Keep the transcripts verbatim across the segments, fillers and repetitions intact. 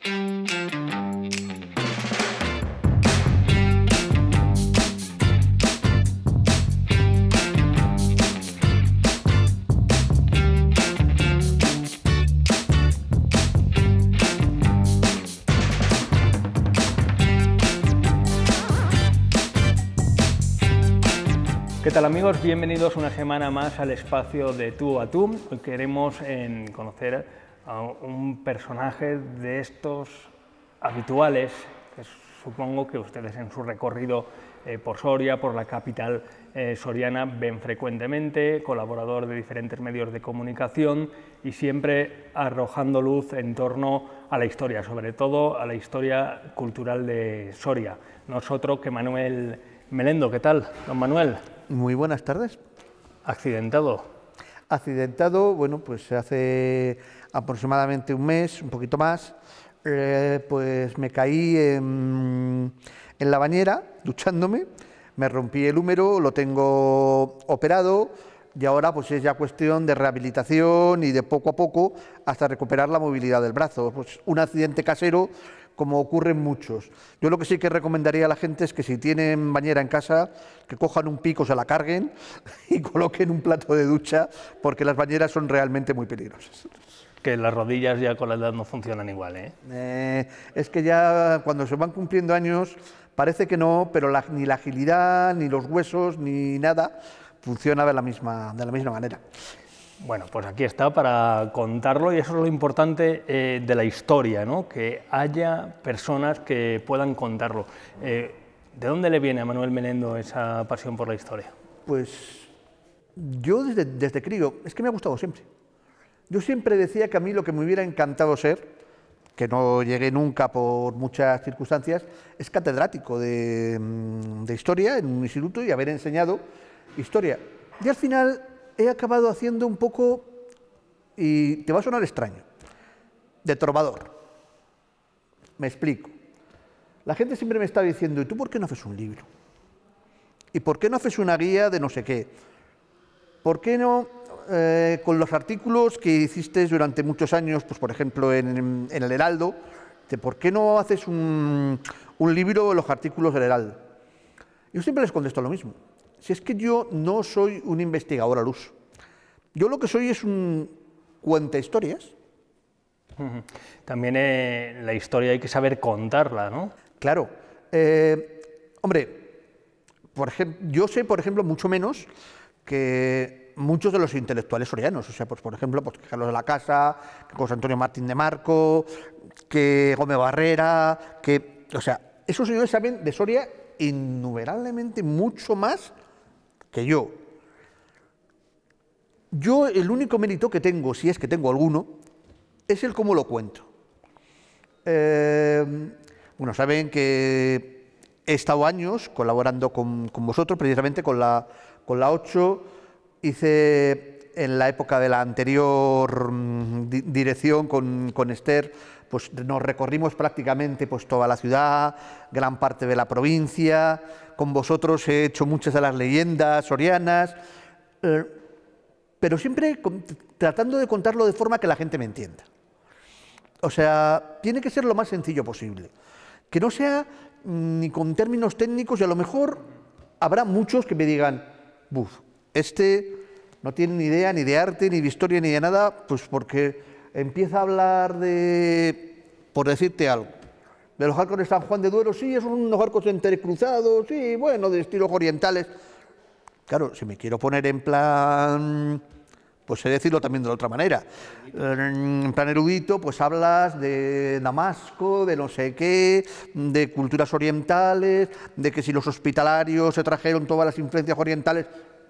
¿Qué tal, amigos? Bienvenidos una semana más al espacio de Tú a Tú. Hoy queremos en conocer a un personaje de estos habituales que supongo que ustedes en su recorrido eh, por Soria, por la capital eh, soriana, ven frecuentemente, colaborador de diferentes medios de comunicación y siempre arrojando luz en torno a la historia, sobre todo a la historia cultural de Soria. Nosotros que Manuel Melendo. ¿Qué tal, don Manuel? Muy buenas tardes. ¿Accidentado? Accidentado, bueno, pues hace aproximadamente un mes, un poquito más, eh, pues me caí en, en la bañera, duchándome, me rompí el húmero, lo tengo operado y ahora pues es ya cuestión de rehabilitación y de poco a poco hasta recuperar la movilidad del brazo. Pues un accidente casero, como ocurren muchos. Yo lo que sí que recomendaría a la gente es que si tienen bañera en casa, que cojan un pico, se la carguen y coloquen un plato de ducha, porque las bañeras son realmente muy peligrosas. Que las rodillas ya con la edad no funcionan igual, ¿eh? Eh, es que ya cuando se van cumpliendo años, parece que no, pero la, ni la agilidad, ni los huesos, ni nada, funciona de la misma, de la misma manera. Bueno, pues aquí está para contarlo y eso es lo importante eh, de la historia, ¿no? Que haya personas que puedan contarlo. Eh, ¿De dónde le viene a Manuel Melendo esa pasión por la historia? Pues yo desde, desde crío, es que me ha gustado siempre. Yo siempre decía que a mí lo que me hubiera encantado ser, que no llegué nunca por muchas circunstancias, es catedrático de, de historia en un instituto y haber enseñado historia. Y al final he acabado haciendo un poco, y te va a sonar extraño, de trovador. Me explico. La gente siempre me está diciendo, ¿y tú por qué no haces un libro? ¿Y por qué no haces una guía de no sé qué? ¿Por qué no, eh, con los artículos que hiciste durante muchos años, pues por ejemplo en, en el Heraldo, de por qué no haces un, un libro de los artículos del Heraldo? Yo siempre les contesto lo mismo. Si es que yo no soy un investigador al uso. Yo lo que soy es un cuentahistorias. También eh, la historia hay que saber contarla, ¿no? Claro. Eh, hombre, por ejemplo, yo sé, por ejemplo, mucho menos que muchos de los intelectuales sorianos. O sea, pues por ejemplo, pues, que Carlos de la Casa, que José Antonio Martín de Marco, que Gómez Barrera, que... O sea, esos señores saben de Soria innumerablemente mucho más que yo. Yo el único mérito que tengo, si es que tengo alguno, es el cómo lo cuento. Eh, bueno, saben que he estado años colaborando con, con vosotros, precisamente con la, con la ocho, hice en la época de la anterior di dirección con, con Esther, pues nos recorrimos prácticamente pues, toda la ciudad, gran parte de la provincia. Con vosotros he hecho muchas de las leyendas sorianas, eh, pero siempre con, tratando de contarlo de forma que la gente me entienda. O sea, tiene que ser lo más sencillo posible. Que no sea ni con términos técnicos, y a lo mejor habrá muchos que me digan, buf, este no tiene ni idea ni de arte, ni de historia, ni de nada, pues porque empieza a hablar de, por decirte algo, de los arcos de San Juan de Duero. Sí, son unos arcos entrecruzados, sí, bueno, de estilos orientales. Claro, si me quiero poner en plan, pues sé decirlo también de la otra manera, en plan erudito, pues hablas de Damasco, de no sé qué, de culturas orientales, de que si los hospitalarios se trajeron todas las influencias orientales.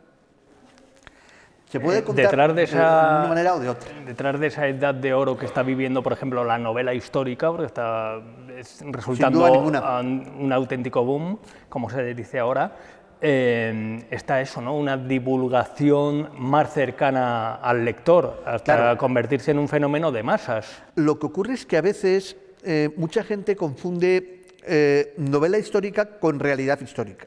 Se puede contar detrás de, esa, de una manera o de otra. Detrás de esa edad de oro que está viviendo, por ejemplo, la novela histórica, porque está es resultando un, un auténtico boom, como se dice ahora, eh, está eso, ¿no? Una divulgación más cercana al lector, hasta claro, convertirse en un fenómeno de masas. Lo que ocurre es que a veces eh, mucha gente confunde eh, novela histórica con realidad histórica.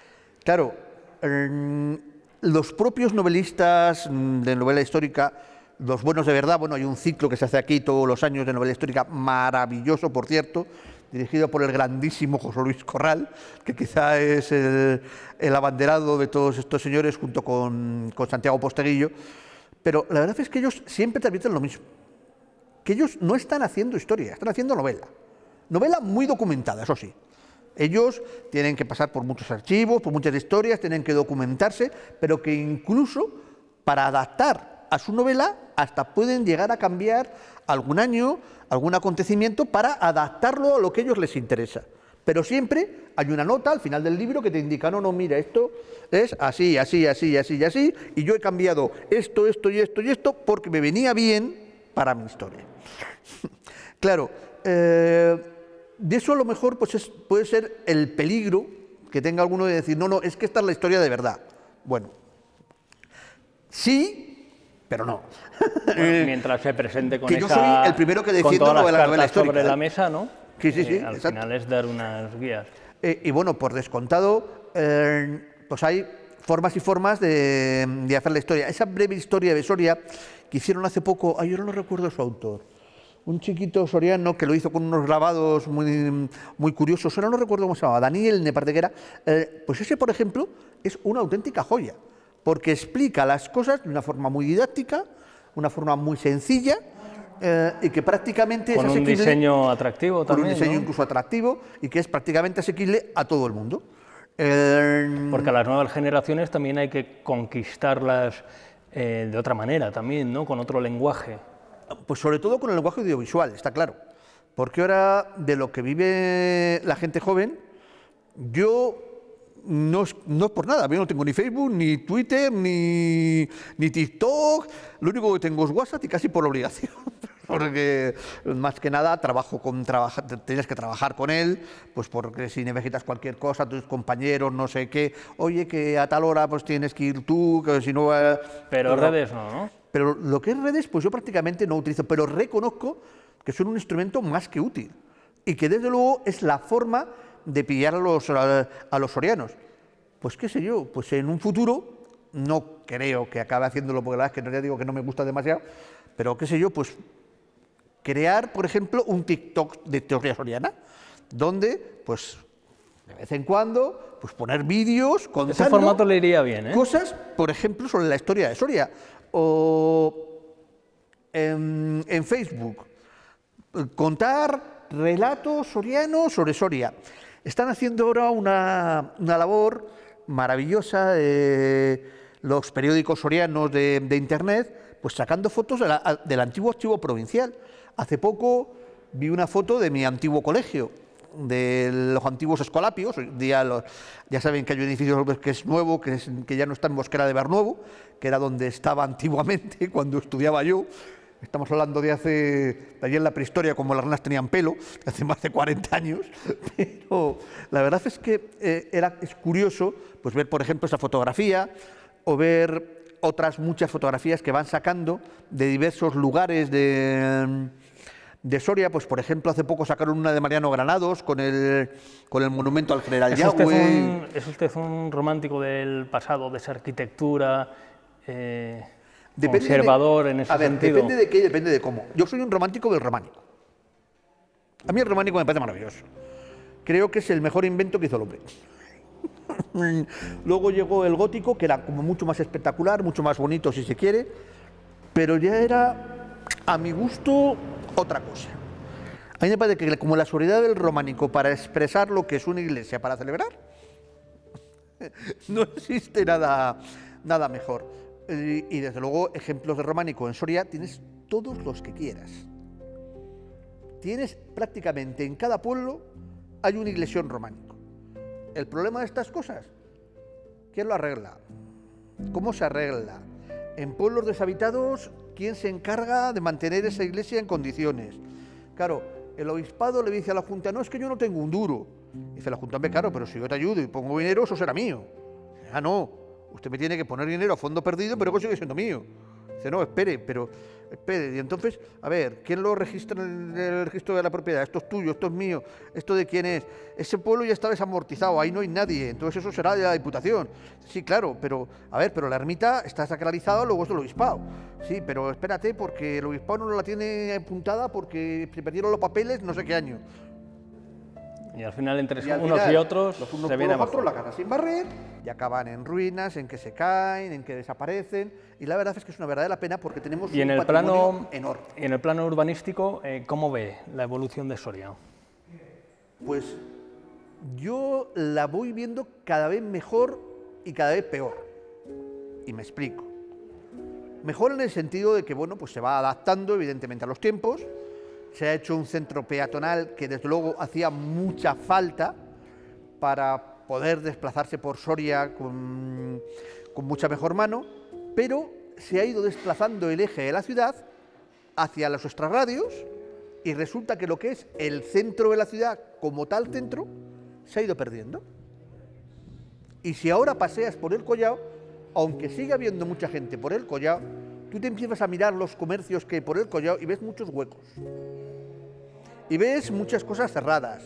Claro, eh, los propios novelistas de novela histórica Los buenos de verdad, bueno, hay un ciclo que se hace aquí todos los años de novela histórica, maravilloso, por cierto, dirigido por el grandísimo José Luis Corral, que quizá es el, el abanderado de todos estos señores, junto con, con Santiago Posteguillo. Pero la verdad es que ellos siempre te advierten lo mismo, que ellos no están haciendo historia, están haciendo novela. Novela muy documentada, eso sí. Ellos tienen que pasar por muchos archivos, por muchas historias, tienen que documentarse, pero que incluso para adaptar a su novela hasta pueden llegar a cambiar algún año, algún acontecimiento para adaptarlo a lo que a ellos les interesa. Pero siempre hay una nota al final del libro que te indica, no, no, mira, esto es así, así, así, así y así, y yo he cambiado esto, esto y esto y esto porque me venía bien para mi historia. Claro, eh, de eso a lo mejor pues es, puede ser el peligro que tenga alguno de decir, no, no, es que esta es la historia de verdad. Bueno, sí, pero no. Bueno, mientras se presente con que esa, yo soy el primero que defiendo con todas la las novela cartas histórica, sobre ¿eh? la mesa, ¿no? Sí, sí, sí, Eh, al exacto. final es dar unas guías. Eh, y bueno, por descontado, eh, pues hay formas y formas de, de hacer la historia. Esa breve historia de Soria que hicieron hace poco, ay, yo no recuerdo su autor, un chiquito soriano que lo hizo con unos grabados muy, muy curiosos, ahora no recuerdo cómo se llamaba, Daniel Neparteguera, eh, pues ese, por ejemplo, es una auténtica joya, porque explica las cosas de una forma muy didáctica, una forma muy sencilla, eh, y que prácticamente con es un asequible, diseño atractivo con también, un diseño ¿no? incluso atractivo, y que es prácticamente asequible a todo el mundo. Eh, Porque a las nuevas generaciones también hay que conquistarlas eh, de otra manera también, ¿no? Con otro lenguaje. Pues sobre todo con el lenguaje audiovisual, está claro. Porque ahora, de lo que vive la gente joven, yo no es, no es por nada, yo no tengo ni Facebook, ni Twitter, ni, ni TikTok, lo único que tengo es WhatsApp y casi por obligación. Porque más que nada trabajo con trabajar, tienes que trabajar con él, pues porque si necesitas cualquier cosa, tus compañeros, no sé qué, oye, que a tal hora pues tienes que ir tú, que si no... Eh, Pero no, redes no, ¿no? Pero lo que es redes, pues yo prácticamente no utilizo, pero reconozco que son un instrumento más que útil y que desde luego es la forma de pillar a los, a, a los sorianos. Pues qué sé yo, pues en un futuro, no creo que acabe haciéndolo, porque la verdad es que no, ya digo que no me gusta demasiado, pero qué sé yo, pues crear, por ejemplo, un TikTok de teoría soriana, donde, pues, de vez en cuando, pues poner vídeos contando... Ese formato le iría bien, ¿eh? Cosas, por ejemplo, sobre la historia de Soria, o en, en Facebook, contar relatos sorianos sobre Soria. Están haciendo ahora una, una labor maravillosa de los periódicos sorianos de, de Internet, pues sacando fotos de la, del antiguo archivo provincial. Hace poco vi una foto de mi antiguo colegio, de los antiguos escolapios. Hoy día los, ya saben que hay un edificio que es nuevo, que, es, que ya no está en Mosquera de Bernuevo, que era donde estaba antiguamente cuando estudiaba yo. Estamos hablando de hace, de allí en la prehistoria, como las ranas tenían pelo, hace más de cuarenta años, pero la verdad es que eh, era, es curioso pues ver, por ejemplo, esa fotografía, o ver otras muchas fotografías que van sacando de diversos lugares de, de Soria. Pues, por ejemplo, hace poco sacaron una de Mariano Granados con el, con el monumento al general ¿Es Yagüe. usted, un, ¿Es usted un romántico del pasado, de esa arquitectura, eh, conservador de, en ese a ver, sentido? Depende de qué y depende de cómo. Yo soy un romántico del románico. A mí el románico me parece maravilloso. Creo que es el mejor invento que hizo el hombre. Luego llegó el gótico, que era como mucho más espectacular, mucho más bonito si se quiere, pero ya era, a mi gusto, otra cosa. A mí me parece que como la sobriedad del románico para expresar lo que es una iglesia para celebrar, no existe nada, nada mejor. Y, y desde luego ejemplos de románico en Soria tienes todos los que quieras. Tienes prácticamente en cada pueblo hay un iglesión románico. El problema de estas cosas, ¿quién lo arregla? ¿Cómo se arregla? En pueblos deshabitados, ¿quién se encarga de mantener esa iglesia en condiciones? Claro, el obispado le dice a la Junta, no, es que yo no tengo un duro. Dice la Junta, claro, pero si yo te ayudo y pongo dinero, eso será mío. Ah, no, usted me tiene que poner dinero a fondo perdido, pero eso sigue siendo mío. Dice, no, espere, pero espere. Y entonces, a ver, ¿quién lo registra en el registro de la propiedad? Esto es tuyo, esto es mío, ¿esto de quién es? Ese pueblo ya está desamortizado, ahí no hay nadie, entonces eso será de la Diputación. Sí, claro, pero, a ver, pero la ermita está sacralizada, luego es del obispado. Sí, pero espérate, porque el obispado no la tiene apuntada porque se perdieron los papeles no sé qué año. Y al final, entre Y al unos final, y otros, los unos se por viene los abajo. otros, la casa sin barrer, y acaban en ruinas, en que se caen, en que desaparecen, y la verdad es que es una verdadera pena porque tenemos Y en un el patrimonio plano, enorme. en el plano urbanístico, eh, ¿cómo ve la evolución de Soria? Pues yo la voy viendo cada vez mejor y cada vez peor. Y me explico. Mejor en el sentido de que, bueno, pues se va adaptando evidentemente a los tiempos. Se ha hecho un centro peatonal que desde luego hacía mucha falta para poder desplazarse por Soria con, con mucha mejor mano, pero se ha ido desplazando el eje de la ciudad hacia los extrarradios y resulta que lo que es el centro de la ciudad como tal centro se ha ido perdiendo. Y si ahora paseas por el Collao, aunque siga habiendo mucha gente por el Collao, tú te empiezas a mirar los comercios que hay por el Collao y ves muchos huecos. Y ves muchas cosas cerradas.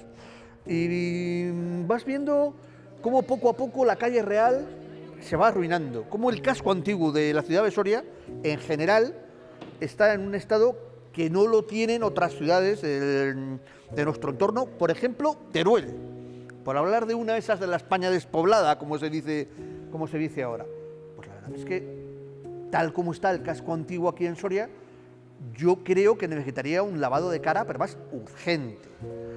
Y vas viendo cómo poco a poco la calle real se va arruinando. Cómo el casco antiguo de la ciudad de Soria, en general, está en un estado que no lo tienen otras ciudades de, de nuestro entorno. Por ejemplo, Teruel. Por hablar de una de esas de la España despoblada, como se dice, como se dice ahora. Pues la verdad es que, tal como está el casco antiguo aquí en Soria, yo creo que necesitaría un lavado de cara, pero más urgente.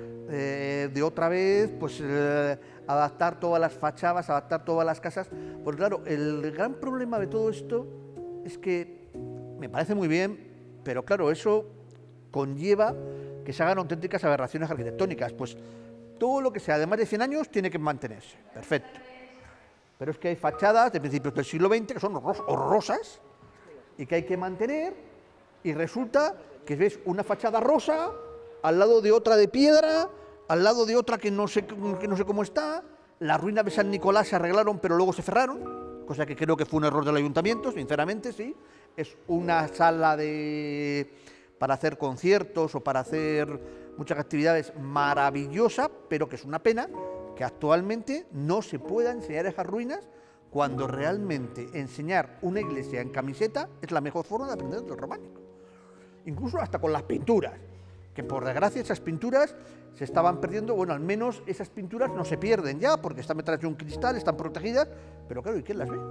Eh, de otra vez, pues eh, adaptar todas las fachadas, adaptar todas las casas. Porque claro, el gran problema de todo esto es que me parece muy bien, pero claro, eso conlleva que se hagan auténticas aberraciones arquitectónicas. Pues todo lo que sea de más de cien años tiene que mantenerse, perfecto. Pero es que hay fachadas de principios del siglo veinte que son horrorosas y que hay que mantener. Y resulta que ves una fachada rosa al lado de otra de piedra, al lado de otra que no sé, que no sé cómo está. Las ruinas de San Nicolás se arreglaron, pero luego se cerraron, cosa que creo que fue un error del ayuntamiento, sinceramente, sí. Es una sala de, para hacer conciertos o para hacer muchas actividades maravillosa, pero que es una pena que actualmente no se pueda enseñar esas ruinas, cuando realmente enseñar una iglesia en camiseta es la mejor forma de aprender del románico. Incluso hasta con las pinturas, que por desgracia esas pinturas se estaban perdiendo. Bueno, al menos esas pinturas no se pierden ya, porque están detrás de un cristal, están protegidas, pero claro, ¿y quién las ve?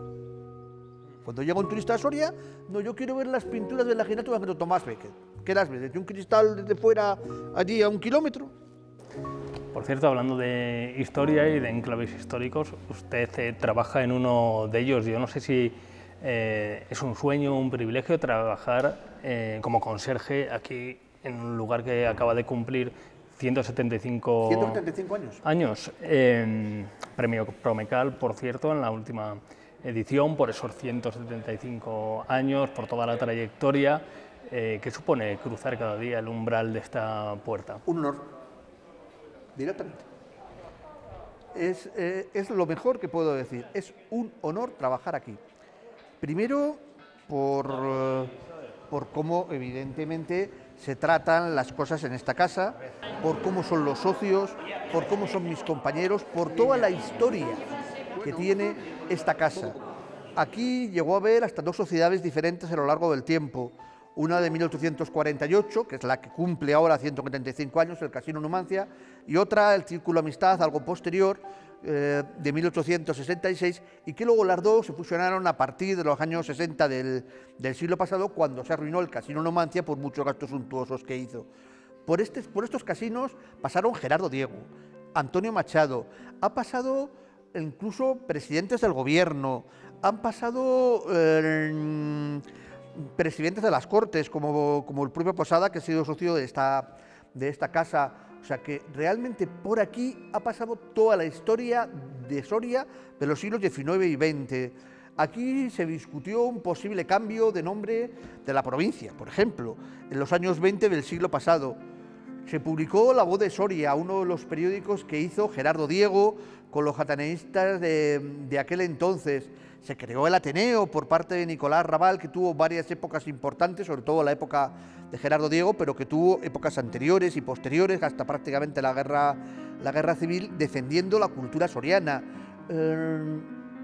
Cuando llega un turista a Soria, no, yo quiero ver las pinturas del Aginato de Tomás Becket. ¿Qué las ve? ¿Desde un cristal desde fuera, allí a un kilómetro? Por cierto, hablando de historia y de enclaves históricos, usted eh, trabaja en uno de ellos. Yo no sé si eh, es un sueño, un privilegio trabajar eh, como conserje aquí en un lugar que acaba de cumplir ciento setenta y cinco, ciento setenta y cinco años. años. Eh, premio Promecal, por cierto, en la última edición, por esos ciento setenta y cinco años, por toda la trayectoria. Eh, ¿Qué supone cruzar cada día el umbral de esta puerta? Un honor. Directamente. Es, eh, es lo mejor que puedo decir. Es un honor trabajar aquí. Primero, por, eh, por cómo evidentemente se tratan las cosas en esta casa, por cómo son los socios, por cómo son mis compañeros, por toda la historia que tiene esta casa. Aquí llegó a haber hasta dos sociedades diferentes a lo largo del tiempo. Una de mil ochocientos cuarenta y ocho, que es la que cumple ahora ciento setenta y cinco años, el Casino Numancia, y otra, el Círculo Amistad, algo posterior, eh, de mil ochocientos sesenta y seis, y que luego las dos se fusionaron a partir de los años sesenta del, del siglo pasado, cuando se arruinó el Casino Numancia por muchos gastos suntuosos que hizo. Por, este, por estos casinos pasaron Gerardo Diego, Antonio Machado, ha pasado incluso presidentes del gobierno, han pasado Eh, presidentes de las Cortes, como, como el propio Posada, que ha sido socio de esta, de esta casa. O sea que realmente por aquí ha pasado toda la historia de Soria de los siglos diecinueve y veinte. Aquí se discutió un posible cambio de nombre de la provincia, por ejemplo, en los años veinte del siglo pasado. Se publicó La Voz de Soria, uno de los periódicos que hizo Gerardo Diego con los jataneístas de, de aquel entonces. Se creó el Ateneo por parte de Nicolás Raval, que tuvo varias épocas importantes, sobre todo la época de Gerardo Diego, pero que tuvo épocas anteriores y posteriores, hasta prácticamente la guerra, la guerra civil, defendiendo la cultura soriana. Eh,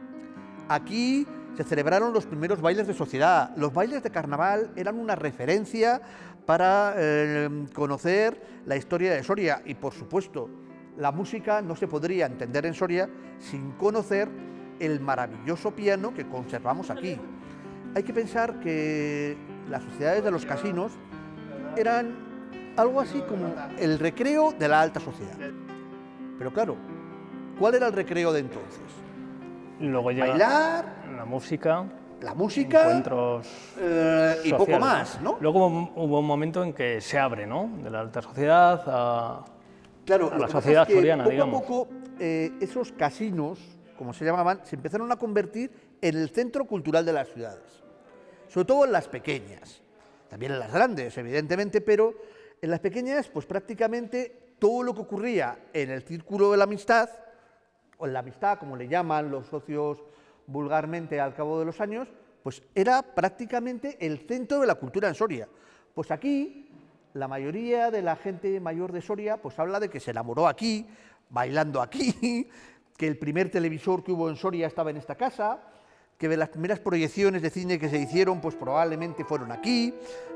aquí se celebraron los primeros bailes de sociedad. Los bailes de carnaval eran una referencia para eh, conocer la historia de Soria y, por supuesto, la música no se podría entender en Soria sin conocer el maravilloso piano que conservamos aquí. Hay que pensar que las sociedades de los casinos eran algo así como el recreo de la alta sociedad. Pero claro, ¿cuál era el recreo de entonces? Luego llega bailar, la música, la música encuentros eh, y sociales, poco más, ¿no? Luego hubo un momento en que se abre, ¿no? De la alta sociedad a, claro, a la sociedad es que soriana, poco digamos. a poco eh, esos casinos, como se llamaban, se empezaron a convertir en el centro cultural de las ciudades, sobre todo en las pequeñas, también en las grandes, evidentemente, pero en las pequeñas, pues prácticamente todo lo que ocurría en el círculo de la amistad, o en la amistad, como le llaman los socios vulgarmente al cabo de los años, pues era prácticamente el centro de la cultura en Soria. Pues aquí, la mayoría de la gente mayor de Soria, pues habla de que se enamoró aquí, bailando aquí, que el primer televisor que hubo en Soria estaba en esta casa, que de las primeras proyecciones de cine que se hicieron, pues probablemente fueron aquí,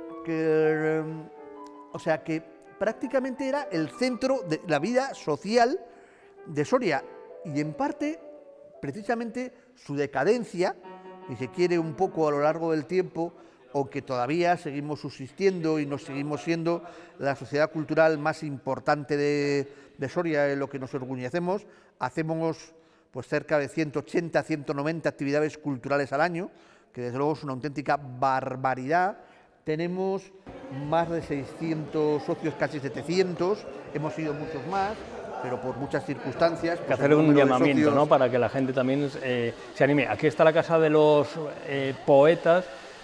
que, o sea, que prácticamente era el centro de la vida social de Soria, y en parte, precisamente, su decadencia, si se quiere un poco a lo largo del tiempo, aunque todavía seguimos subsistiendo y nos seguimos siendo la sociedad cultural más importante de, de Soria, en lo que nos orgullecemos, hacemos pues cerca de ciento ochenta, ciento noventa actividades culturales al año, que desde luego es una auténtica barbaridad. Tenemos más de seiscientos socios, casi setecientos, hemos sido muchos más, pero por muchas circunstancias... Hay que pues hacer un llamamiento, socios... ¿no?, para que la gente también eh, se anime. Aquí está la Casa de los eh, Poetas,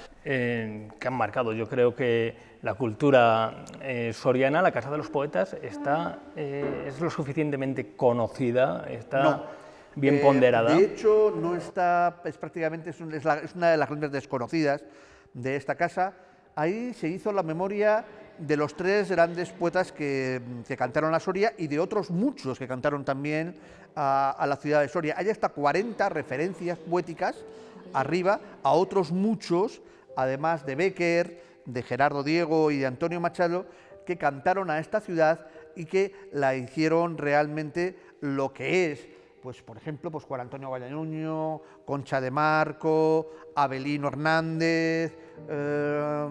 eh, que han marcado, yo creo que la cultura eh, soriana. La Casa de los Poetas está, eh, es lo suficientemente conocida, está no, bien eh, ponderada. De hecho, no está, es prácticamente, es, un, es, la, es una de las grandes desconocidas de esta casa. Ahí se hizo la memoria de los tres grandes poetas que, que cantaron a Soria y de otros muchos que cantaron también a, a la ciudad de Soria. Hay hasta cuarenta referencias poéticas arriba a otros muchos, además de Bécquer, de Gerardo Diego y de Antonio Machado, que cantaron a esta ciudad y que la hicieron realmente lo que es. Pues, por ejemplo, pues Juan Antonio Vallanuño, Concha de Marco, Avelino Hernández... Eh,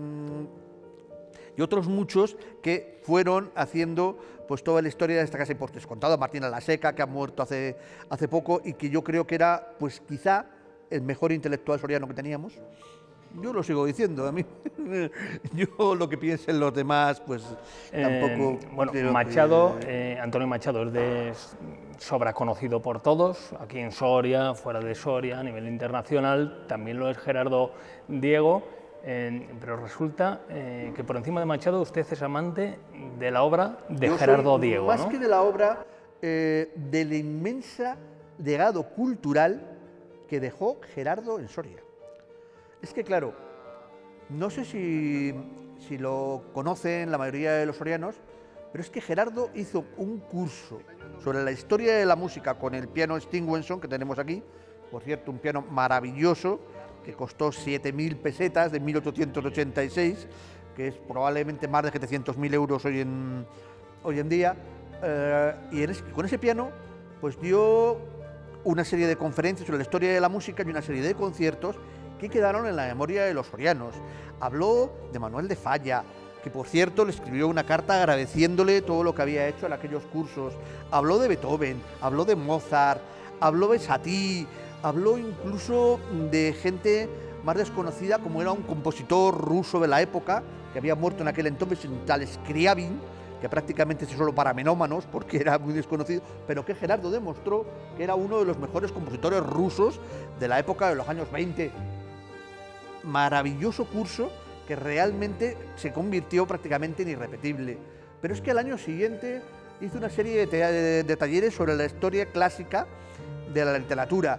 y otros muchos que fueron haciendo pues toda la historia de esta casa, y por descontado Martín La Seca, que ha muerto hace, hace poco y que yo creo que era pues quizá el mejor intelectual soriano que teníamos. Yo lo sigo diciendo, a mí, yo lo que piensen los demás, pues tampoco... Eh, bueno, Machado, que... eh, Antonio Machado es de sobra conocido por todos, aquí en Soria, fuera de Soria, a nivel internacional, también lo es Gerardo Diego. Eh, pero resulta eh, que por encima de Machado usted es amante de la obra de Yo Gerardo soy, Diego, más ¿no? que de la obra, eh, del inmensa legado cultural que dejó Gerardo en Soria. Es que claro, no sé si, si lo conocen la mayoría de los sorianos, pero es que Gerardo hizo un curso sobre la historia de la música con el piano Stingwenson que tenemos aquí, por cierto, un piano maravilloso, que costó siete mil pesetas de mil ochocientos ochenta y seis, que es probablemente más de setecientos mil euros hoy en, hoy en día, eh, y en ese, con ese piano pues dio una serie de conferencias sobre la historia de la música y una serie de conciertos que quedaron en la memoria de los sorianos. Habló de Manuel de Falla, que por cierto le escribió una carta agradeciéndole todo lo que había hecho en aquellos cursos. Habló de Beethoven, habló de Mozart, habló de Satie, habló incluso de gente más desconocida, como era un compositor ruso de la época, que había muerto en aquel entonces, un tal Scriabin, que prácticamente es solo para menómanos, porque era muy desconocido, pero que Gerardo demostró que era uno de los mejores compositores rusos de la época de los años veinte. Maravilloso curso que realmente se convirtió prácticamente en irrepetible. Pero es que al año siguiente hizo una serie de, de, de talleres sobre la historia clásica de la literatura.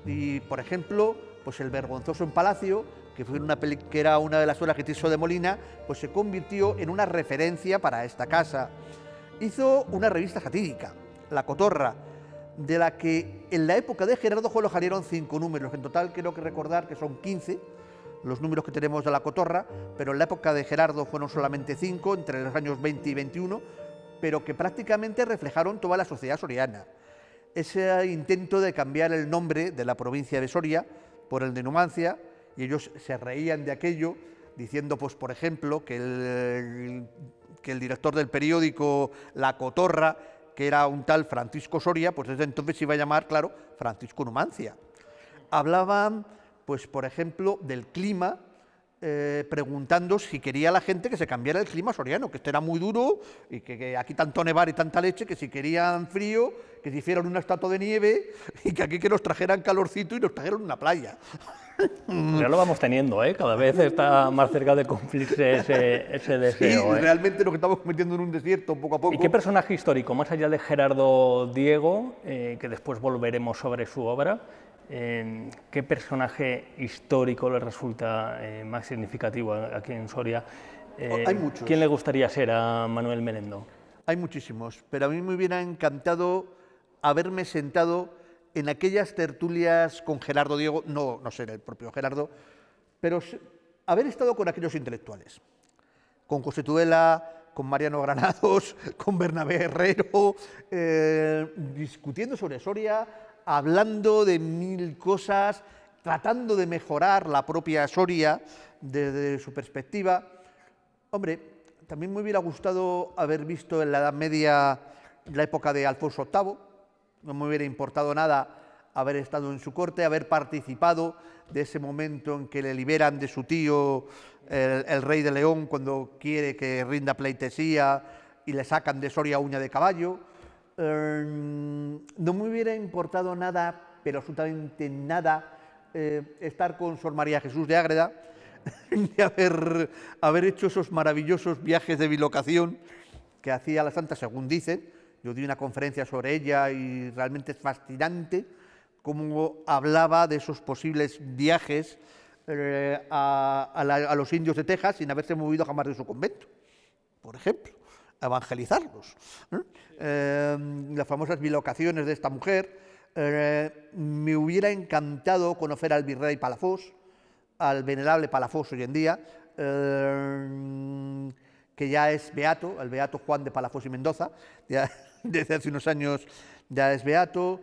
Y, por ejemplo, pues El vergonzoso en Palacio, que, fue una peli que era una de las obras que hizo de Molina, pues se convirtió en una referencia para esta casa. Hizo una revista satírica, La Cotorra, de la que en la época de Gerardo Juelo salieron cinco números. En total creo que recordar que son quince los números que tenemos de La Cotorra, pero en la época de Gerardo fueron solamente cinco, entre los años veinte y veintiuno, pero que prácticamente reflejaron toda la sociedad soriana. Ese intento de cambiar el nombre de la provincia de Soria por el de Numancia, y ellos se reían de aquello, diciendo, pues, por ejemplo, que el, que el director del periódico La Cotorra, que era un tal Francisco Soria, pues desde entonces se iba a llamar, claro, Francisco Numancia. Hablaban, pues, por ejemplo, del clima, eh, preguntando si quería la gente que se cambiara el clima soriano, que esto era muy duro y que, que aquí tanto nevar y tanta leche, que si querían frío, que se hicieran una estatua de nieve y que aquí que nos trajeran calorcito y nos trajeran una playa. Ya lo vamos teniendo, ¿eh? Cada vez está más cerca de cumplirse ese, ese deseo. Sí, ¿eh? realmente nos estamos metiendo en un desierto poco a poco. ¿Y qué personaje histórico, más allá de Gerardo Diego, eh, que después volveremos sobre su obra, eh, qué personaje histórico le resulta eh, más significativo aquí en Soria? Eh, Hay muchos. ¿Quién le gustaría ser a Manuel Melendo? Hay muchísimos, pero a mí me hubiera encantado haberme sentado en aquellas tertulias con Gerardo Diego, no, no sé, el propio Gerardo, pero haber estado con aquellos intelectuales, con José Tudela, con Mariano Granados, con Bernabé Herrero, eh, discutiendo sobre Soria, hablando de mil cosas, tratando de mejorar la propia Soria desde su perspectiva. Hombre, también me hubiera gustado haber visto en la Edad Media la época de Alfonso octavo, no me hubiera importado nada haber estado en su corte, haber participado de ese momento en que le liberan de su tío el, el rey de León cuando quiere que rinda pleitesía y le sacan de Soria uña de caballo. Eh, no me hubiera importado nada, pero absolutamente nada, eh, estar con Sor María Jesús de Ágreda, de haber, haber hecho esos maravillosos viajes de bilocación que hacía la Santa, según dicen. Yo di una conferencia sobre ella y realmente es fascinante cómo hablaba de esos posibles viajes eh, a, a, la, a los indios de Texas sin haberse movido jamás de su convento, por ejemplo, a evangelizarlos. ¿eh? Eh, las famosas bilocaciones de esta mujer. Eh, me hubiera encantado conocer al virrey Palafós, al venerable Palafós hoy en día, eh, que ya es beato, el beato Juan de Palafós y Mendoza, ya desde hace unos años ya es beato.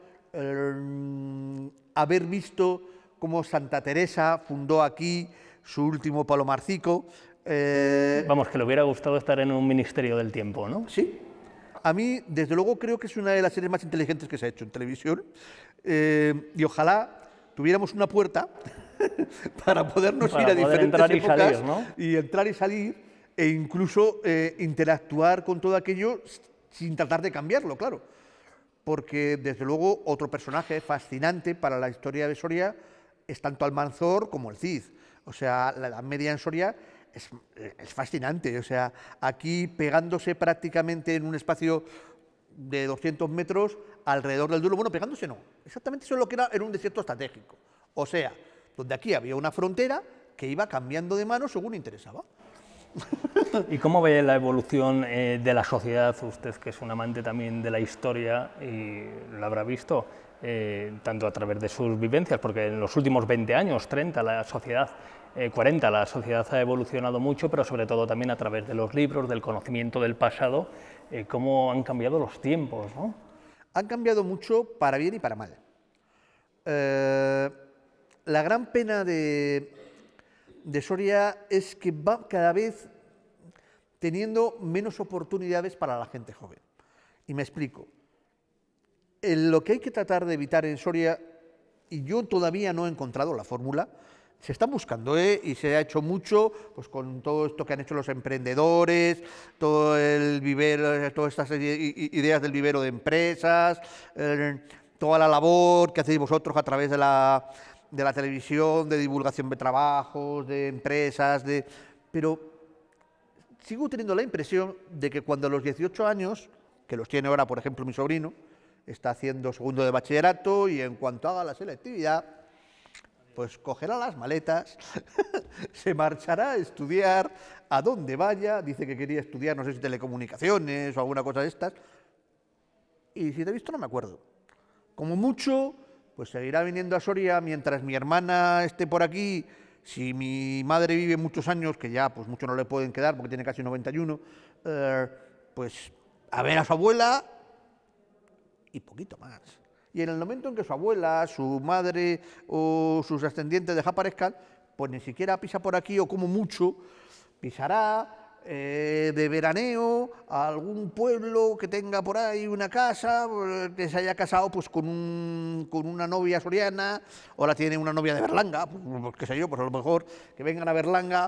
Eh, haber visto cómo Santa Teresa fundó aquí su último palomarcico. Eh, Vamos, que le hubiera gustado estar en un ministerio del tiempo, ¿no? Sí. A mí, desde luego, creo que es una de las series más inteligentes que se ha hecho en televisión. Eh, y ojalá tuviéramos una puerta para podernos para ir a poder diferentes entrar y épocas salir, ¿no? y entrar y salir, e incluso eh, interactuar con todo aquello sin tratar de cambiarlo, claro. Porque, desde luego, otro personaje fascinante para la historia de Soria es tanto Almanzor como el Cid. O sea, la Edad Media en Soria es, es fascinante. O sea, aquí pegándose prácticamente en un espacio de doscientos metros alrededor del Duero. Bueno, pegándose no. Exactamente eso es lo que era, era un desierto estratégico. O sea, donde aquí había una frontera que iba cambiando de mano según interesaba. ¿Y cómo ve la evolución eh, de la sociedad? Usted, que es un amante también de la historia, y lo habrá visto eh, tanto a través de sus vivencias, porque en los últimos veinte años, treinta, la sociedad, eh, cuarenta, la sociedad ha evolucionado mucho, pero sobre todo también a través de los libros, del conocimiento del pasado, eh, cómo han cambiado los tiempos, ¿no? Han cambiado mucho para bien y para mal. Eh, la gran pena de... de Soria es que va cada vez teniendo menos oportunidades para la gente joven. Y me explico. En lo que hay que tratar de evitar en Soria, y yo todavía no he encontrado la fórmula, se está buscando, ¿eh? Y se ha hecho mucho, pues con todo esto que han hecho los emprendedores, todo el vivero, todas estas ideas del vivero de empresas, eh, toda la labor que hacéis vosotros a través de la... de la televisión, de divulgación de trabajos, de empresas, de... pero sigo teniendo la impresión de que cuando a los dieciocho años, que los tiene ahora, por ejemplo, mi sobrino, está haciendo segundo de bachillerato y en cuanto haga la selectividad, pues cogerá las maletas, se marchará a estudiar a donde vaya, dice que quería estudiar, no sé si telecomunicaciones o alguna cosa de estas, y si te he visto no me acuerdo. Como mucho, pues seguirá viniendo a Soria mientras mi hermana esté por aquí. Si mi madre vive muchos años, que ya pues mucho no le pueden quedar porque tiene casi noventa y uno, eh, pues a ver a su abuela y poquito más. Y en el momento en que su abuela, su madre o sus ascendientes desaparezcan, pues ni siquiera pisa por aquí o como mucho pisará eh, de veraneo a algún pueblo que tenga por ahí una casa, que se haya casado pues con, un, con una novia soriana, o la tiene una novia de Berlanga, pues, pues qué sé yo, pues a lo mejor que vengan a Berlanga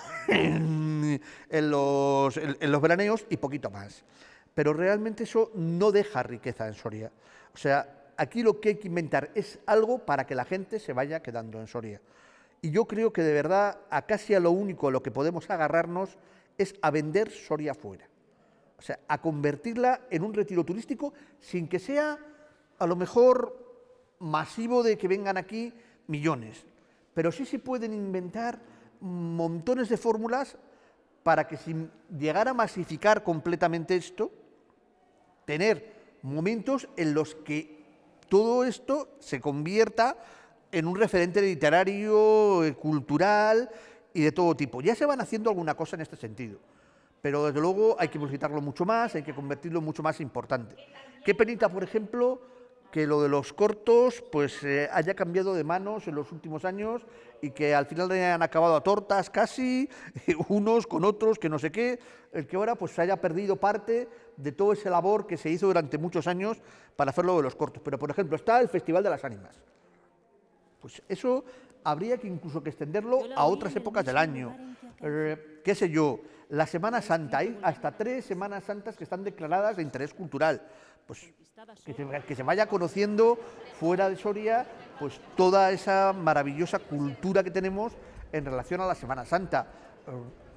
en, en, los, en, en los veraneos y poquito más. Pero realmente eso no deja riqueza en Soria. O sea, aquí lo que hay que inventar es algo para que la gente se vaya quedando en Soria. Y yo creo que de verdad a casi a lo único a lo que podemos agarrarnos es a vender Soria fuera. O sea, a convertirla en un retiro turístico sin que sea a lo mejor masivo de que vengan aquí millones. Pero sí se pueden inventar montones de fórmulas para que sin llegar a masificar completamente esto, tener momentos en los que todo esto se convierta en un referente literario, cultural y de todo tipo. Ya se van haciendo alguna cosa en este sentido, pero desde luego hay que publicitarlo mucho más, hay que convertirlo en mucho más importante. Qué penita, por ejemplo, que lo de los cortos pues eh, haya cambiado de manos en los últimos años y que al final hayan acabado a tortas casi, unos con otros, que no sé qué, el que ahora pues se haya perdido parte de todo ese labor que se hizo durante muchos años para hacerlo de los cortos. Pero, por ejemplo, está el Festival de las Ánimas. Pues eso habría que incluso que extenderlo a otras épocas del año. Eh, qué sé yo, la Semana Santa, hay hasta tres Semanas Santas que están declaradas de interés cultural. Pues que se, que se vaya conociendo fuera de Soria pues toda esa maravillosa cultura que tenemos en relación a la Semana Santa. Eh,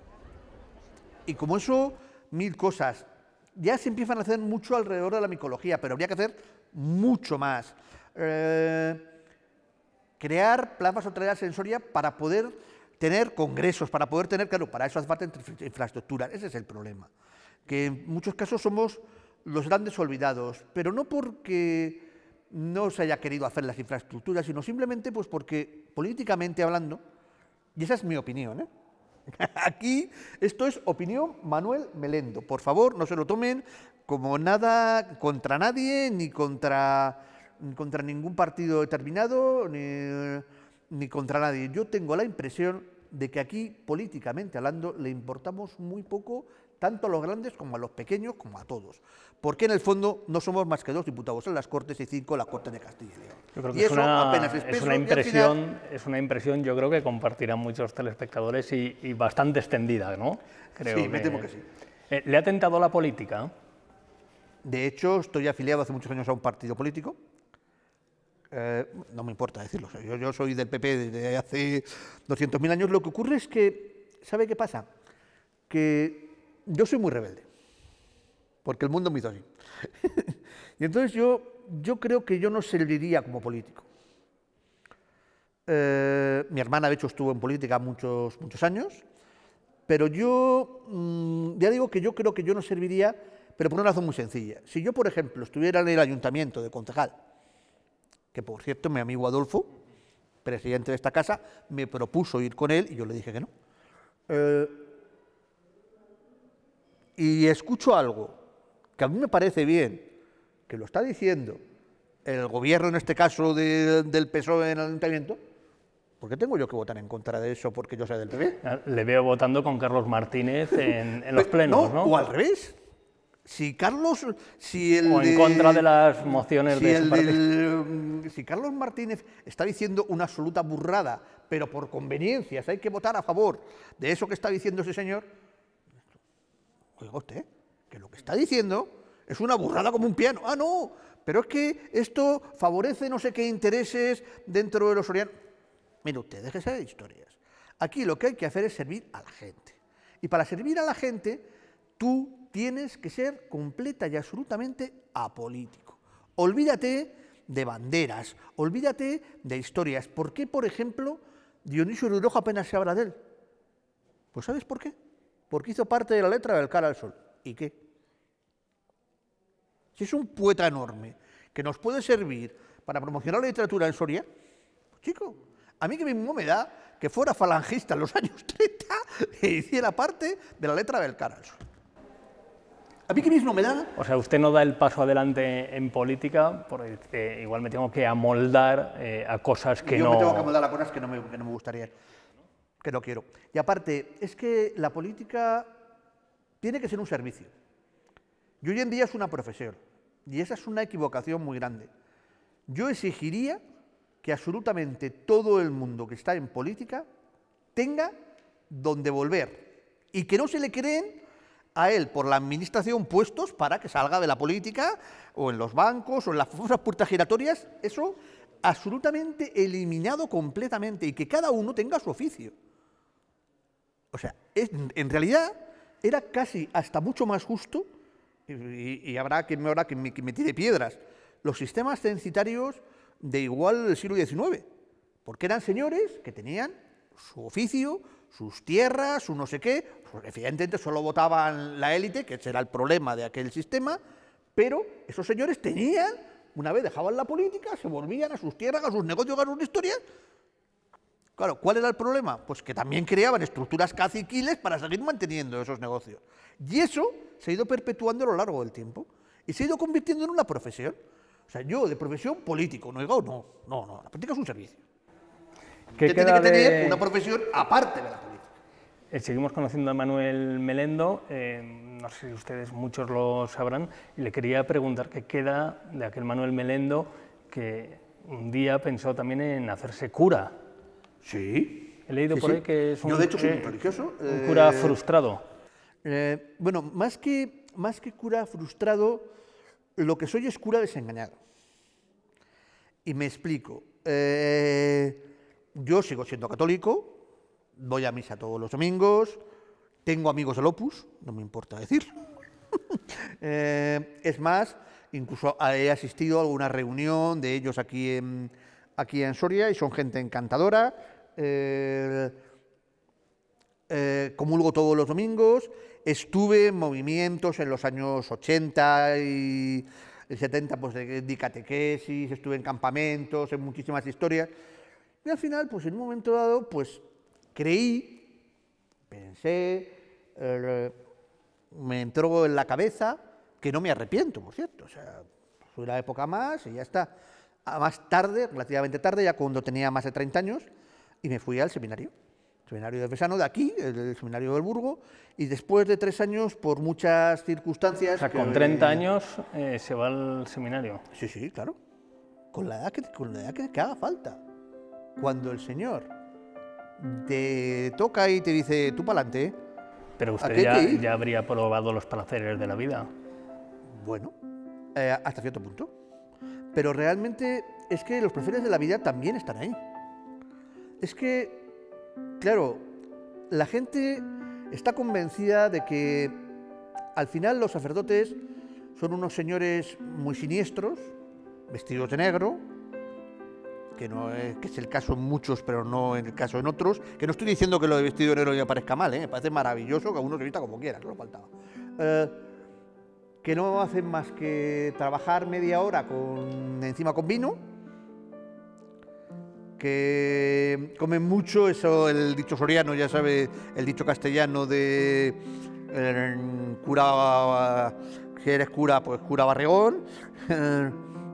y como eso, mil cosas. Ya se empiezan a hacer mucho alrededor de la micología, pero habría que hacer mucho más. Eh, crear plazas hoteleras en Soria para poder tener congresos, para poder tener, claro, para eso hace falta infraestructura. Ese es el problema, que en muchos casos somos los grandes olvidados, pero no porque no se haya querido hacer las infraestructuras, sino simplemente pues porque políticamente hablando, y esa es mi opinión, ¿eh? Aquí esto es opinión Manuel Melendo, por favor no se lo tomen como nada contra nadie, ni contra, ni contra ningún partido determinado, ni, ni contra nadie. Yo tengo la impresión de que aquí, políticamente hablando, le importamos muy poco tanto a los grandes como a los pequeños, como a todos. Porque en el fondo no somos más que dos diputados en las Cortes y cinco en la Corte de Castilla y León. Yo creo que y es, eso una, apenas es, es, peso, una impresión, final... es una impresión, yo creo que compartirán muchos telespectadores y, y bastante extendida, ¿no? Creo sí, que, me temo que sí. Eh, ¿Le ha tentado la política? De hecho, estoy afiliado hace muchos años a un partido político. Eh, no me importa decirlo, yo, yo soy del P P desde hace doscientos mil años. Lo que ocurre es que, ¿sabe qué pasa? Que yo soy muy rebelde, porque el mundo me hizo así. Y entonces yo, yo creo que yo no serviría como político. Eh, mi hermana, de hecho, estuvo en política muchos, muchos años, pero yo, mmm, ya digo que yo creo que yo no serviría, pero por una razón muy sencilla. Si yo, por ejemplo, estuviera en el ayuntamiento de concejal, que por cierto mi amigo Adolfo, presidente de esta casa, me propuso ir con él y yo le dije que no. Eh, y escucho algo que a mí me parece bien, que lo está diciendo el gobierno, en este caso de, del P S O E en el ayuntamiento, ¿por qué tengo yo que votar en contra de eso porque yo soy del P P? Le veo votando con Carlos Martínez en, en los plenos, no, ¿no? O al revés. Si Carlos, si el o en de, contra de las mociones si de el su partido. del, si Carlos Martínez está diciendo una absoluta burrada, pero por conveniencias hay que votar a favor de eso que está diciendo ese señor, oiga usted, que lo que está diciendo es una burrada como un piano. Ah, no, pero es que esto favorece no sé qué intereses dentro de los sorianos. Mire usted, déjese de historias. Aquí lo que hay que hacer es servir a la gente. Y para servir a la gente, tú tienes que ser completa y absolutamente apolítico. Olvídate de banderas, olvídate de historias. ¿Por qué, por ejemplo, Dionisio Erurojo apenas se habla de él? Pues ¿sabes por qué? Porque hizo parte de la letra del Cara al Sol. ¿Y qué? Si es un poeta enorme que nos puede servir para promocionar la literatura en Soria, pues chico, a mí que mismo me da que fuera falangista en los años treinta e hiciera parte de la letra del Cara al Sol. A mí que mismo me da... O sea, usted no da el paso adelante en política, porque eh, igual me tengo que amoldar eh, a cosas que Yo no... me tengo que amoldar a cosas que no me, que no me gustaría, que no quiero. Y aparte, es que la política tiene que ser un servicio. Y hoy en día es una profesión, y esa es una equivocación muy grande. Yo exigiría que absolutamente todo el mundo que está en política tenga donde volver, y que no se le creen a él por la administración puestos para que salga de la política, o en los bancos, o en las famosas puertas giratorias, eso absolutamente eliminado completamente, y que cada uno tenga su oficio. O sea, es, en realidad era casi hasta mucho más justo, y, y habrá quien me, habrá quien me, quien me tire piedras, los sistemas censitarios de igual del siglo diecinueve, porque eran señores que tenían su oficio, sus tierras, su no sé qué, pues evidentemente solo votaban la élite, que ese era el problema de aquel sistema, pero esos señores tenían, una vez dejaban la política, se volvían a sus tierras, a sus negocios, a sus historias. Claro, ¿cuál era el problema? Pues que también creaban estructuras caciquiles para seguir manteniendo esos negocios. Y eso se ha ido perpetuando a lo largo del tiempo y se ha ido convirtiendo en una profesión. O sea, yo de profesión político, no digo, no, no, no, la política es un servicio. ¿Qué Usted tiene que de... tener una profesión aparte de la política. Eh, seguimos conociendo a Manuel Melendo, eh, no sé si ustedes muchos lo sabrán, y le quería preguntar qué queda de aquel Manuel Melendo que un día pensó también en hacerse cura. Sí. He leído sí, por sí. ahí que es un, Yo, de hecho, soy eh, un religioso. un eh, cura frustrado. Eh, bueno, más que, más que cura frustrado, lo que soy es cura desengañado. Y me explico. Eh, yo sigo siendo católico, voy a misa todos los domingos, tengo amigos del Opus, no me importa decirlo. eh, es más, incluso he asistido a alguna reunión de ellos aquí en, aquí en Soria y son gente encantadora. Eh, eh, comulgo todos los domingos, estuve en movimientos en los años ochenta y setenta, pues de, de catequesis, estuve en campamentos, en muchísimas historias, y al final, pues en un momento dado, pues creí, pensé, eh, me entró en la cabeza, que no me arrepiento, por cierto, o sea, fue la época más y ya está. Más tarde, relativamente tarde, ya cuando tenía más de treinta años, y me fui al seminario. Seminario de Fesano de aquí, el seminario del Burgo, y después de tres años, por muchas circunstancias... O sea, que, con treinta años eh, se va al seminario. Sí, sí, claro. Con la edad que, con la edad que, que haga falta. Cuando el Señor te toca y te dice, tú para adelante, ¿eh? Pero usted ya, ya habría probado los placeres de la vida. Bueno, eh, hasta cierto punto. Pero realmente es que los placeres de la vida también están ahí. Es que... Claro, la gente está convencida de que al final los sacerdotes son unos señores muy siniestros, vestidos de negro, que, no es, que es el caso en muchos, pero no en el caso en otros, que no estoy diciendo que lo de vestido de negro me parezca mal, ¿eh? Me parece maravilloso que uno se vista como quiera, no lo faltaba. Eh, que no hacen más que trabajar media hora con, encima con vino, que comen mucho, eso el dicho soriano, ya sabe, el dicho castellano de eh, cura, si eres cura, pues cura barrigón, eh,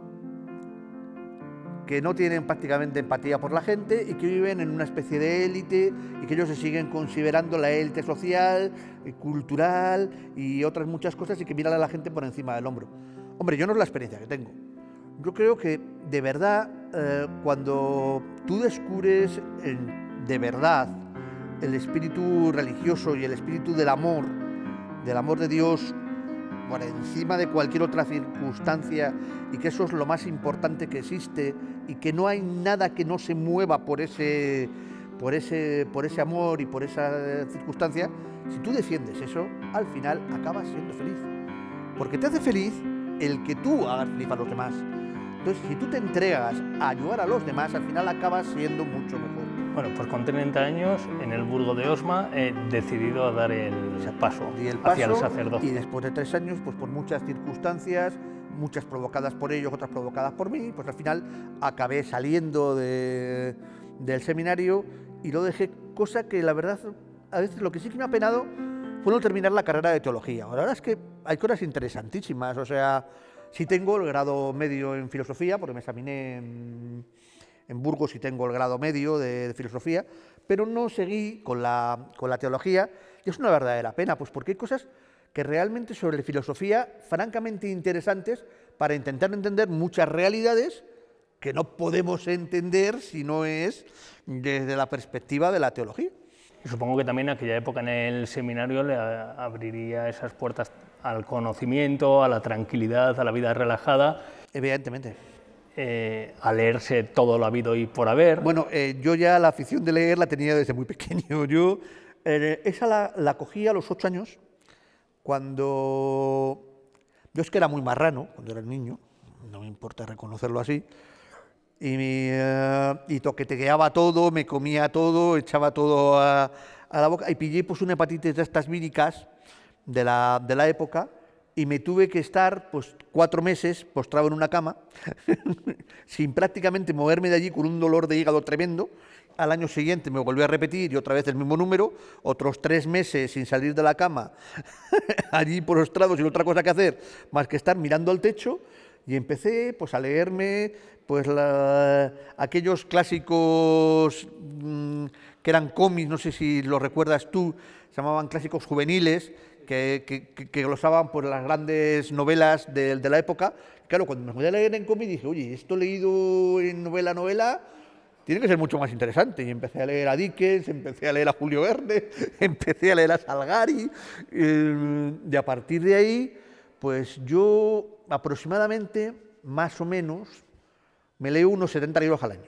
que no tienen prácticamente empatía por la gente y que viven en una especie de élite y que ellos se siguen considerando la élite social, y cultural y otras muchas cosas y que miran a la gente por encima del hombro. Hombre, yo no es la experiencia que tengo. Yo creo que de verdad, eh, cuando tú descubres eh, de verdad el espíritu religioso y el espíritu del amor, del amor de Dios por encima de cualquier otra circunstancia y que eso es lo más importante que existe y que no hay nada que no se mueva por ese, por ese, por ese amor y por esa circunstancia, si tú defiendes eso, al final acabas siendo feliz. Porque te hace feliz el que tú hagas feliz a los demás. Entonces, si tú te entregas a ayudar a los demás, al final acabas siendo mucho mejor. Bueno, pues con treinta años, en el Burgo de Osma, he decidido a dar el paso, y el paso hacia el sacerdocio. Y después de tres años, pues por muchas circunstancias, muchas provocadas por ellos, otras provocadas por mí, pues al final acabé saliendo de, del seminario y lo dejé, cosa que la verdad, a veces lo que sí que me ha penado fue no terminar la carrera de teología. La verdad es que hay cosas interesantísimas, o sea, sí tengo el grado medio en filosofía, porque me examiné en, en Burgos y tengo el grado medio de, de filosofía, pero no seguí con la, con la teología, y es una verdadera pena, pues porque hay cosas que realmente sobre filosofía francamente interesantes para intentar entender muchas realidades que no podemos entender si no es desde la perspectiva de la teología. Y supongo que también en aquella época en el seminario le abriría esas puertas al conocimiento, a la tranquilidad, a la vida relajada. Evidentemente. Eh, a leerse todo lo habido y por haber. Bueno, eh, yo ya la afición de leer la tenía desde muy pequeño. Yo eh, esa la, la cogí a los ocho años, cuando yo es que era muy marrano, cuando era niño, no me importa reconocerlo así, y, uh, y toqueteaba todo, me comía todo, echaba todo a, a la boca, y pillé pues una hepatitis de estas víricas de la, de la época, y me tuve que estar pues cuatro meses postrado en una cama, sin prácticamente moverme de allí, con un dolor de hígado tremendo. Al año siguiente me volvió a repetir y otra vez el mismo número, otros tres meses sin salir de la cama, allí postrado sin otra cosa que hacer, más que estar mirando al techo, y empecé pues a leerme pues la, aquellos clásicos mmm, que eran cómics, no sé si los recuerdas tú, se llamaban clásicos juveniles, que, que, que glosaban por las grandes novelas de, de la época. Claro, cuando me pude leer en cómic dije, oye, esto leído en novela, novela, tiene que ser mucho más interesante. Y empecé a leer a Dickens, empecé a leer a Julio Verne, empecé a leer a Salgari, eh, y a partir de ahí, pues yo aproximadamente, más o menos, me leo unos setenta libros al año.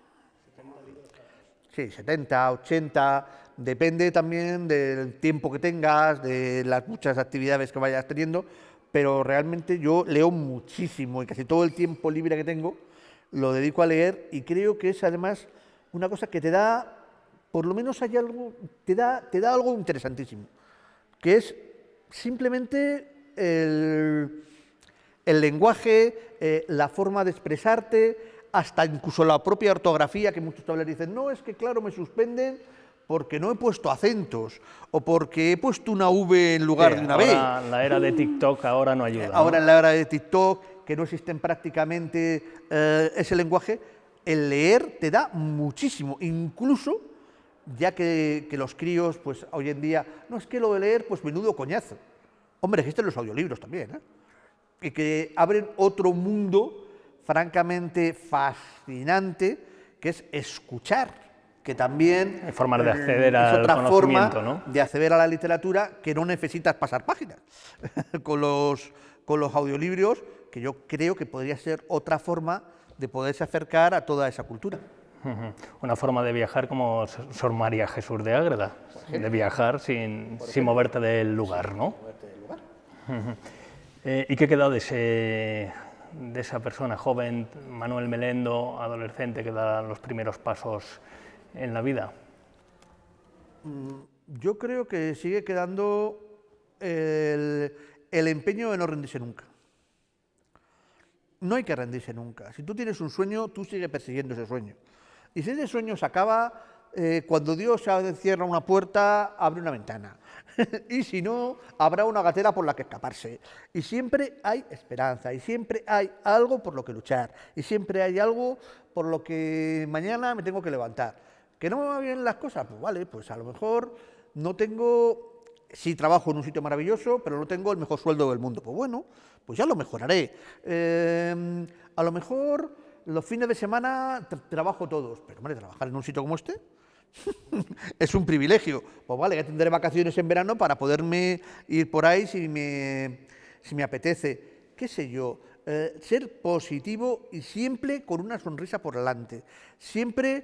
Sí, setenta, ochenta, depende también del tiempo que tengas, de las muchas actividades que vayas teniendo, pero realmente yo leo muchísimo y casi todo el tiempo libre que tengo lo dedico a leer, y creo que es además una cosa que te da, por lo menos hay algo, te da, te da algo interesantísimo, que es simplemente el, el lenguaje, eh, la forma de expresarte, hasta incluso la propia ortografía, que muchos tableros dicen, no, es que claro, me suspenden porque no he puesto acentos, o porque he puesto una V en lugar sí, de una ahora, B. La era de TikTok ahora no ayuda. Ahora ¿no? en la era de TikTok, que no existen prácticamente eh, ese lenguaje, el leer te da muchísimo, incluso ya que, que los críos, pues hoy en día, no es que lo de leer, pues menudo coñazo. Hombre, existen los audiolibros también, ¿eh? Y que abren otro mundo francamente fascinante, que es escuchar, que también hay formas de acceder eh, al es otra forma ¿no? de acceder a la literatura, que no necesitas pasar páginas. con, los, con los audiolibros, que yo creo que podría ser otra forma de poderse acercar a toda esa cultura. Uh-huh. Una forma de viajar como Sor María Jesús de Ágreda, de viajar sin, sin moverte del lugar, ¿no? Moverte del lugar. Uh-huh. eh, ¿Y qué queda de, ese, de esa persona joven, Manuel Melendo, adolescente, que da los primeros pasos en la vida? Yo creo que sigue quedando el, el empeño de no rendirse nunca. No hay que rendirse nunca. Si tú tienes un sueño, tú sigues persiguiendo ese sueño. Y si ese sueño se acaba, eh, cuando Dios cierra una puerta, abre una ventana. Y si no, habrá una gatera por la que escaparse. Y siempre hay esperanza, y siempre hay algo por lo que luchar, y siempre hay algo por lo que mañana me tengo que levantar. ¿Que no me van bien las cosas? Pues vale, pues a lo mejor no tengo, sí trabajo en un sitio maravilloso, pero no tengo el mejor sueldo del mundo. Pues bueno, pues ya lo mejoraré. Eh, a lo mejor los fines de semana tra trabajo todos, pero hombre, trabajar en un sitio como este es un privilegio. Pues vale, ya tendré vacaciones en verano para poderme ir por ahí si me, si me apetece. ¿Qué sé yo? Eh, ser positivo y siempre con una sonrisa por delante. Siempre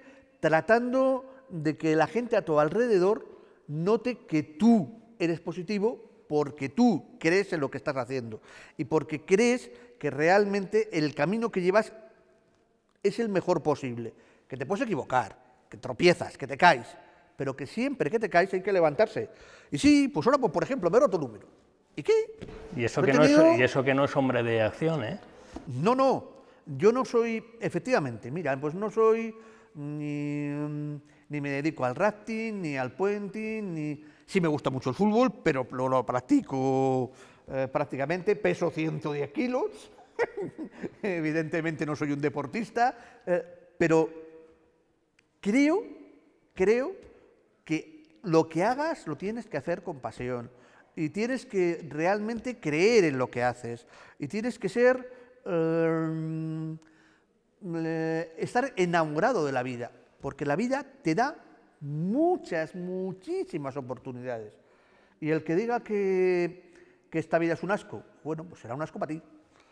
tratando de que la gente a tu alrededor note que tú eres positivo porque tú crees en lo que estás haciendo y porque crees que realmente el camino que llevas es el mejor posible. Que te puedes equivocar, que tropiezas, que te caes, pero que siempre que te caes hay que levantarse. Y sí, pues ahora, pues, por ejemplo, me he roto número. ¿Y qué? Y eso, ¿No que he no es, tenido? y eso que no es hombre de acción, ¿eh? No, no, yo no soy, efectivamente, mira, pues no soy ni, mm, ni me dedico al rafting, ni al puenting, ni... Sí me gusta mucho el fútbol, pero lo, lo practico eh, prácticamente, peso ciento diez kilos, evidentemente no soy un deportista, eh, pero creo, creo que lo que hagas lo tienes que hacer con pasión y tienes que realmente creer en lo que haces y tienes que ser, eh, eh, estar enamorado de la vida, porque la vida te da muchas, muchísimas oportunidades. Y el que diga que, que esta vida es un asco, bueno, pues será un asco para ti.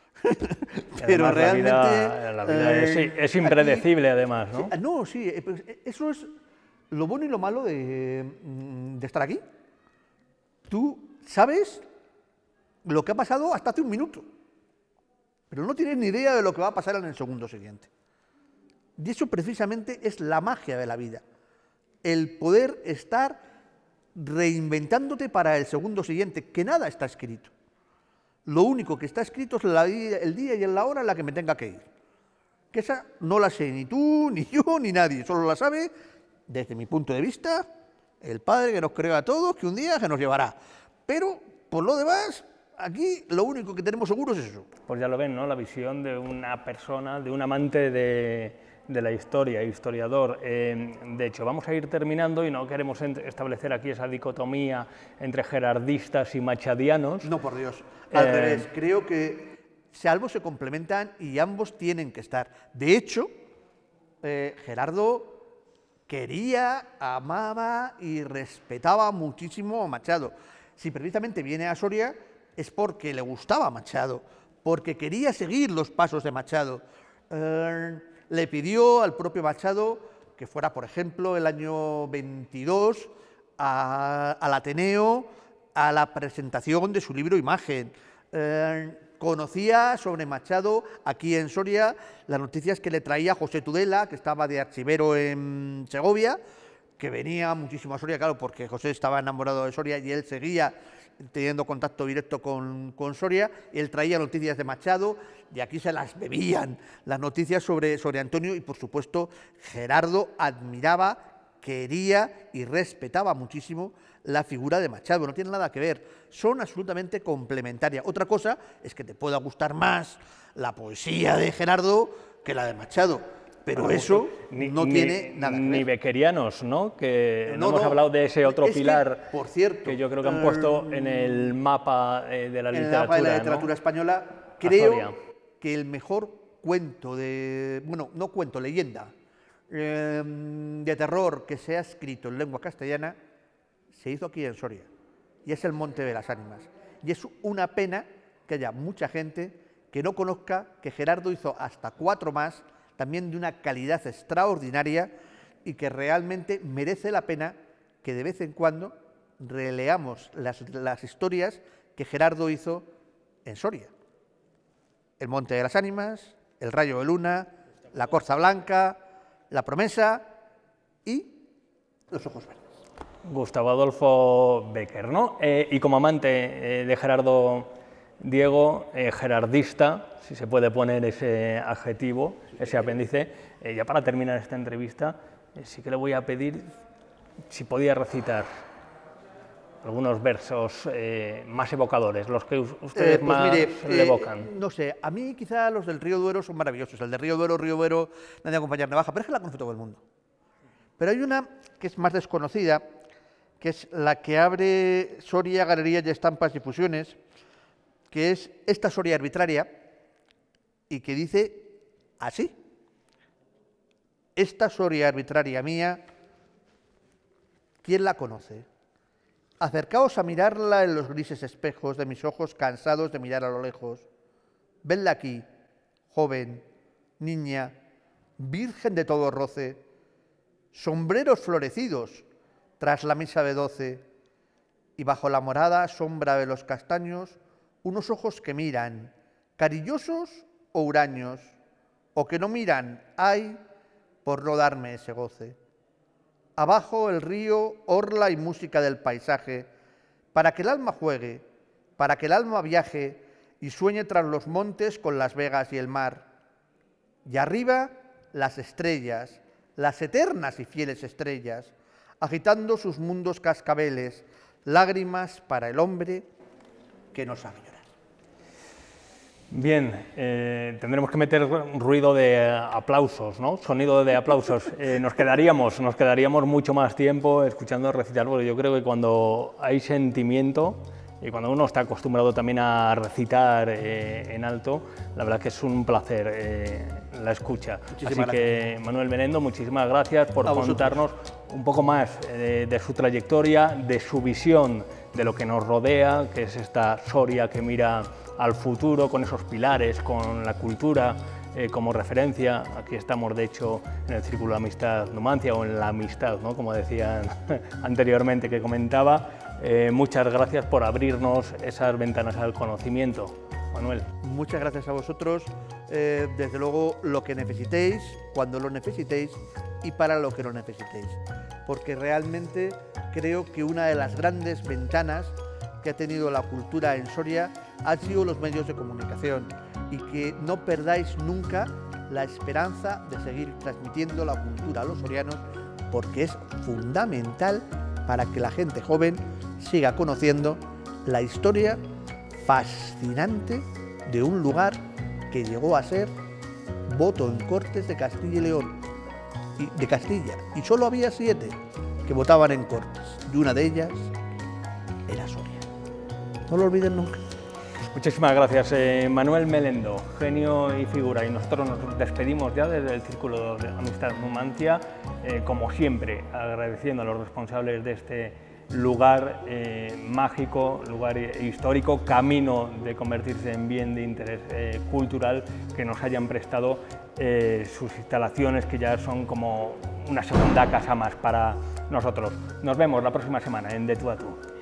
Pero Además, realmente... La vida, la vida eh, es, es impredecible, aquí, además, ¿no? sí, no, sí, eh, pues, eh, eso es lo bueno y lo malo de, mm, de estar aquí. Tú sabes lo que ha pasado hasta hace un minuto, pero no tienes ni idea de lo que va a pasar en el segundo siguiente. Y eso precisamente es la magia de la vida, el poder estar reinventándote para el segundo siguiente, que nada está escrito. Lo único que está escrito es la, el día y la hora en la que me tenga que ir. Que esa no la sé ni tú, ni yo, ni nadie, solo la sabe, desde mi punto de vista, el Padre que nos creó a todos, que un día se nos llevará. Pero, por lo demás, aquí lo único que tenemos seguro es eso. Pues ya lo ven, ¿no? La visión de una persona, de un amante de, de la historia, historiador. Eh, de hecho, vamos a ir terminando y no queremos establecer aquí esa dicotomía entre gerardistas y machadianos. No, por Dios. Al Eh, revés, creo que ambos se complementan y ambos tienen que estar. De hecho, eh, Gerardo quería, amaba y respetaba muchísimo a Machado. Si precisamente viene a Soria es porque le gustaba Machado, porque quería seguir los pasos de Machado. Eh, le pidió al propio Machado que fuera, por ejemplo, el año veintidós a, al Ateneo a la presentación de su libro Imagen. Eh, conocía sobre Machado aquí en Soria las noticias que le traía José Tudela, que estaba de archivero en Segovia, que venía muchísimo a Soria, claro, porque José estaba enamorado de Soria y él seguía teniendo contacto directo con, con Soria, y él traía noticias de Machado, y aquí se las bebían las noticias sobre, sobre Antonio, y por supuesto Gerardo admiraba, quería y respetaba muchísimo la figura de Machado, no tiene nada que ver, son absolutamente complementarias. Otra cosa es que te pueda gustar más la poesía de Gerardo que la de Machado, pero bueno, eso ni, no ni, tiene nada que ver. Ni beckerianos, ¿no? Que no, no hemos no. hablado de ese otro es pilar que, por cierto, que yo creo que han puesto eh, en el mapa eh, de la en el literatura, mapa de la literatura ¿no? española. Azoria. Creo que el mejor cuento de, bueno, no cuento, leyenda, eh, de terror que se ha escrito en lengua castellana se hizo aquí en Soria, y es El Monte de las Ánimas. Y es una pena que haya mucha gente que no conozca que Gerardo hizo hasta cuatro más, también de una calidad extraordinaria, y que realmente merece la pena que de vez en cuando releamos las, las historias que Gerardo hizo en Soria. El Monte de las Ánimas, El Rayo de Luna, La Corza Blanca, La Promesa y Los Ojos Verdes. Gustavo Adolfo Bécquer, ¿no? Eh, y como amante eh, de Gerardo Diego, eh, gerardista, si se puede poner ese adjetivo, ese apéndice, eh, ya para terminar esta entrevista, eh, sí que le voy a pedir si podía recitar algunos versos eh, más evocadores, los que ustedes Eh, pues más mire, le eh, evocan. no sé, a mí quizá los del Río Duero son maravillosos. El de Río Duero, Río Duero, nadie acompañar navaja, pero es que la conoce todo el mundo. Pero hay una que es más desconocida, que es la que abre Soria, Galerías y Estampas y Fusiones, que es esta Soria arbitraria, y que dice así: esta Soria arbitraria mía, ¿quién la conoce? Acercaos a mirarla en los grises espejos de mis ojos cansados de mirar a lo lejos. Vedla aquí, joven, niña, virgen de todo roce, sombreros florecidos tras la misa de doce, y bajo la morada sombra de los castaños, unos ojos que miran, carillosos o huraños, o que no miran, ay, por no darme ese goce. Abajo el río, orla y música del paisaje, para que el alma juegue, para que el alma viaje y sueñe tras los montes con las vegas y el mar. Y arriba las estrellas, las eternas y fieles estrellas, agitando sus mundos cascabeles, lágrimas para el hombre que no sabe llorar. Bien, eh, tendremos que meter ruido de aplausos, ¿no? Sonido de aplausos. Eh, nos quedaríamos, nos quedaríamos mucho más tiempo escuchando recitar, porque yo creo que cuando hay sentimiento y cuando uno está acostumbrado también a recitar eh, en alto, la verdad que es un placer eh, la escucha. Muchísimas Así que, Manuel Melendo, muchísimas gracias por contarnos un poco más eh, de su trayectoria, de su visión de lo que nos rodea, que es esta Soria que mira al futuro con esos pilares, con la cultura eh, como referencia. Aquí estamos, de hecho, en el Círculo de Amistad Numancia, o en la amistad, ¿no?, como decían anteriormente, que comentaba. Eh, muchas gracias por abrirnos esas ventanas al conocimiento, Manuel. Muchas gracias a vosotros. Eh, desde luego, lo que necesitéis, cuando lo necesitéis y para lo que lo necesitéis. Porque realmente creo que una de las grandes ventanas que ha tenido la cultura en Soria han sido los medios de comunicación, y que no perdáis nunca la esperanza de seguir transmitiendo la cultura a los sorianos, porque es fundamental para que la gente joven siga conociendo la historia fascinante de un lugar que llegó a ser voto en Cortes de Castilla y León, y de Castilla, y solo había siete que votaban en Cortes, y una de ellas era Soria. No lo olviden nunca. Muchísimas gracias, eh, Manuel Melendo, genio y figura. Y nosotros nos despedimos ya desde el Círculo de Amistad Numancia, eh, como siempre, agradeciendo a los responsables de este lugar eh, mágico, lugar histórico, camino de convertirse en bien de interés eh, cultural, que nos hayan prestado eh, sus instalaciones, que ya son como una segunda casa más para nosotros. Nos vemos la próxima semana en De Tú a Tú.